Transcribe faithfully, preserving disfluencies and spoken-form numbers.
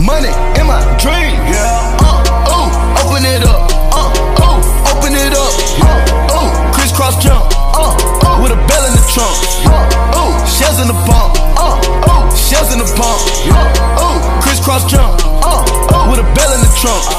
money in my dream. Yeah. Uh, ooh, open it up. Uh, ooh, open it up. Uh, ooh, crisscross jump. Uh, ooh, with a bell in the trunk. Uh, ooh, shells in the pump. Uh, ooh, shells in the pump. Uh, ooh, crisscross jump. Uh, ooh, with a bell in the trunk.